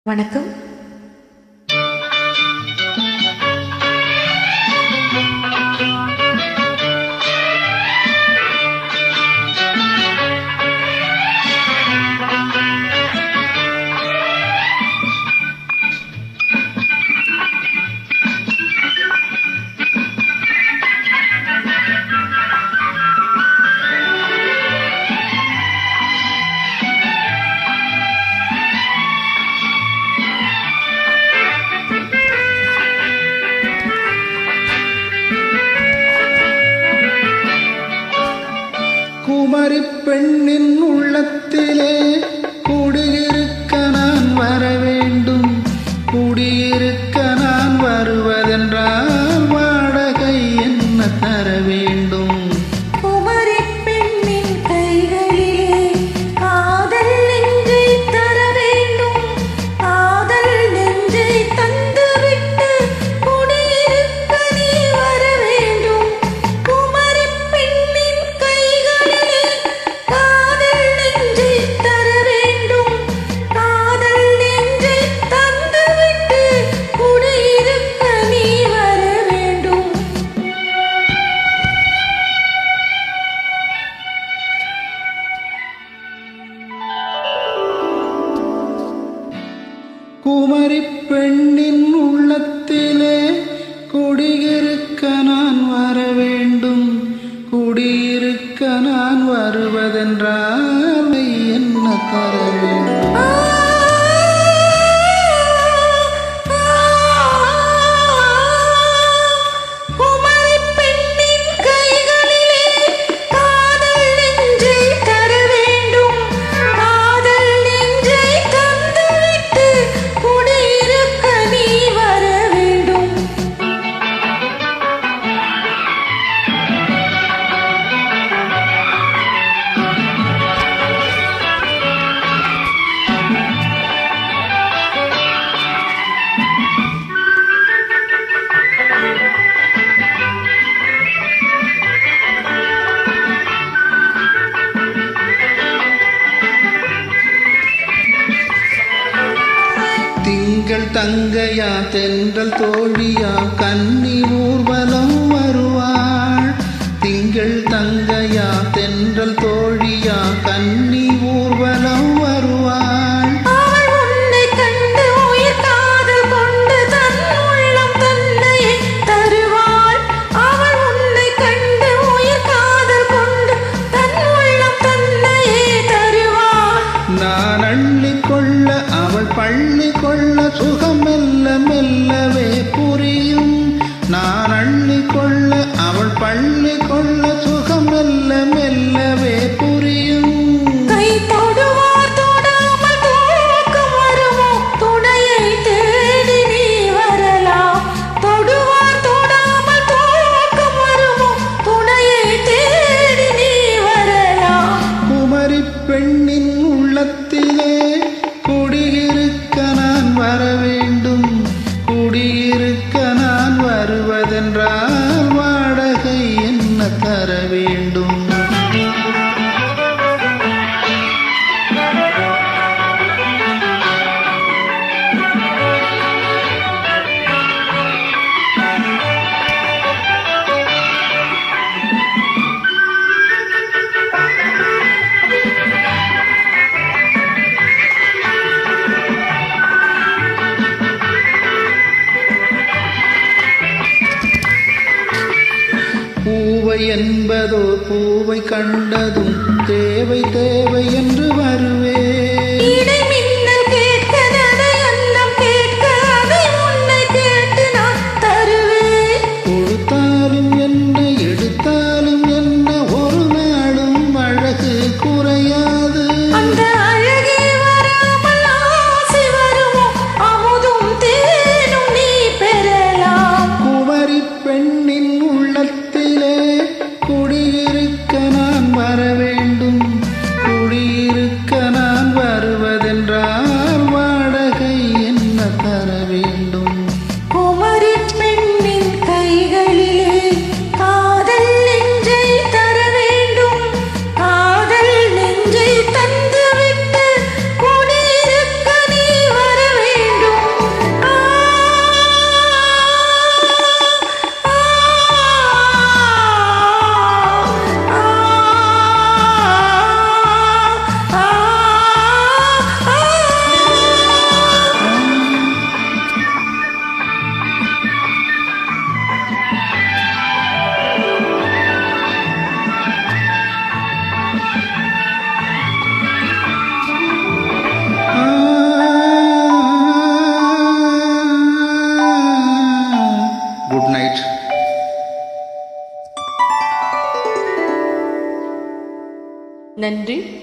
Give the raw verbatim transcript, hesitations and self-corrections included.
வணக்கம். குமரி பெண்ணின் உள்ளத்திலே குடியிருக்க நான் வர வேண்டும். குடியிருக்க நான் வருவதென்றால் வாடகை என்ன தர வேண்டும்? குமரி பெண்ணின் கைகளிலே காதல் நெஞ்சை தர வேண்டும். காதல் நெஞ்சை தந்துவிட்டு குடியிருக்க நீ வர வேண்டும். குமரி பெண்ணின் கைகளிலே காதல் நெஞ்சை தர வேண்டும். காதல் நெஞ்சை தந்துவிட்டு குடியிருக்க நீ வர வேண்டும். குமரி பெண்ணின் உள்ளத்திலே குடியிருக்க நான் வர வேண்டும். குடியிருக்க நான் வருவதென்றால் என்ன தர வேண்டும்? குமரி பெண்ணின் கைகளிலே காதல் நெஞ்சை தர வேண்டும். காதல் நெஞ்சை தந்துவிட்டு குடியிருக்க நீ வர வேண்டும். திங்கள் தங்கையா தென்றல் தோழியா கன்னி ஊர்வலம் வருவாள். திங்கள் தங்கையா தென்றல் தோழியா கன்னி ஊர்வலம் வருவாள். அவள் உன்னை கண்டு உயிர் காதல் கொண்டு தன் உள்ளம் தன்னையே தருவாள். அவள் உன்னை கண்டு உயிர் காதல் கொண்டு தன் உள்ளம் தன்னையே தருவாள். நான் அள்ளி கொள்ள அவள் பள்ளி கொள்ள சுகம் மெல்ல மெல்லவே புரியும். நான் அள்ளி கொள்ள அவள் பள்ளி கொள்ள சுகம் மெல்ல மெல்லவே புரியும். கை தொடுவார் தொடாமல் தூக்கம் வருமோ? துணையை தேடி நீ வரலாம். தொடுவார் தொடாமல் தூக்கம் வருமோ? துணையை தேடி நீ வரலாம். குமரி பெண்ணின் உள்ளத்திலே குடியிருக்க நான் வர வேண்டும். குடியிருக்க நான் வருவதென்றால் வாடகை என்ன தர வேண்டும்? பூவை என்பதோ பூவை கண்டதும் தேவை தேவை என்று வருவே. இடை மின்னல் கேட்க நடை அன்னம் கேட்க அதை உன்னை கேட்டு நான் தருவேன். கொடுத்தாலும் என்ன எடுத்தாலும் என்ன ஒரு நாளும் அழகு குறையாது. அந்த அழகே வராமல் ஆசை வருமோ? அமுதும் தேனும் நீ பெறலாம். குமரி பெண்ணின் உள்ளத்திலே குடியிருக்க நான் வர வேண்டும். குடியிருக்க நான் வர நன்றி.